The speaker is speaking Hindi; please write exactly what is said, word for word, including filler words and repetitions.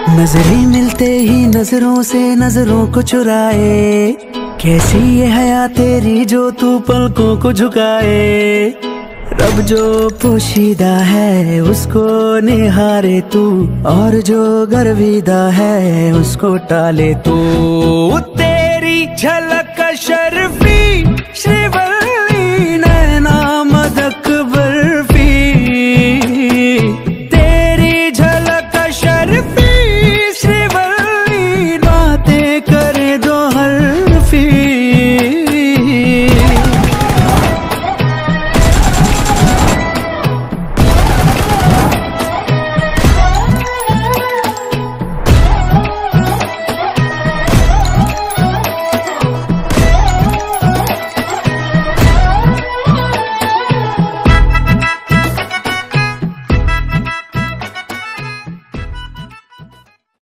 नजरें मिलते ही नजरों से नजरों को चुराए, कैसी ये हया तेरी जो तू पलकों को झुकाए। रब जो पोशीदा है उसको निहारे तू, और जो गर्विदा है उसको टाले तू। तेरी झलक शर्फी